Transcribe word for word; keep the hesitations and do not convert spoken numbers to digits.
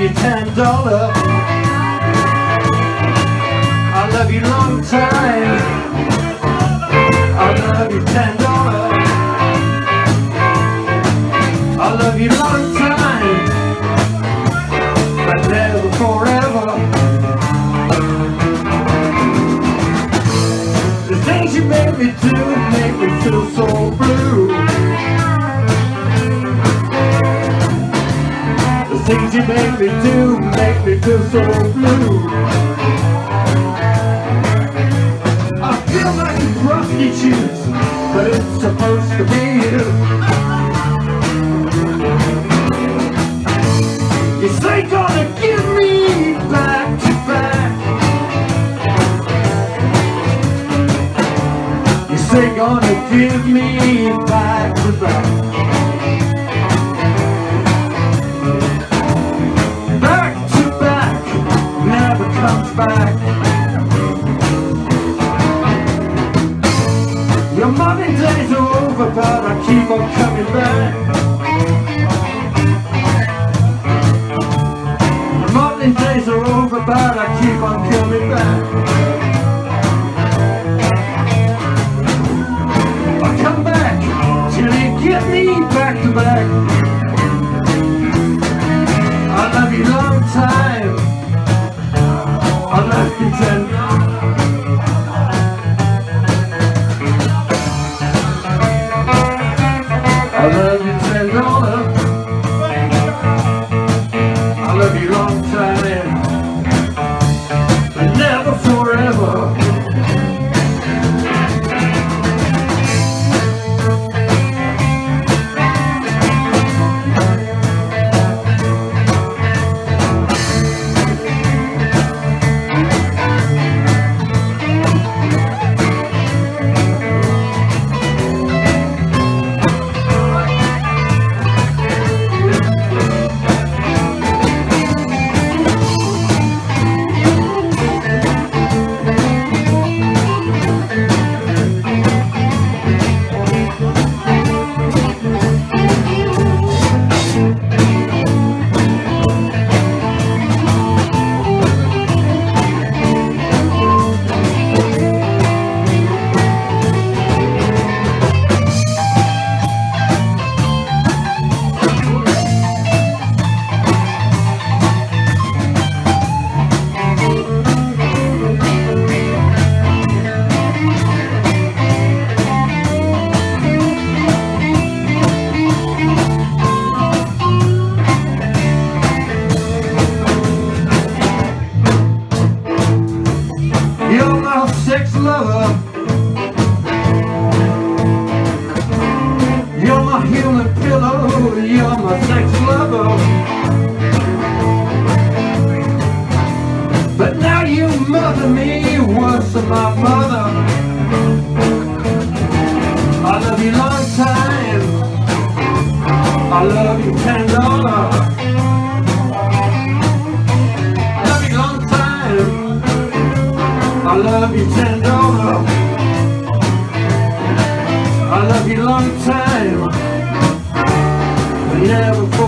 you ten dollar. I love you long time. I love you ten dollar. I love you long time, but never forever. The things you make me do make me feel so blue. The things you make me do make me feel so blue. I feel like a prostitute, but it's supposed to be you. You say gonna give me back to back. You say gonna give me back to back. Back to back, never comes back. Your money days are over, but I keep on coming back. Your days are over, but I keep on coming back. I come back till you get me back to back. I love you long time. I love you ten. I love you ten dollar. I love you long time, but never forever. You're my sex lover. You're my human pillow. You're my sex lover. But now you mother me worse than my mother. I love you long time. I love you ten dollar. I love you ten dollar. I love you long time, but never for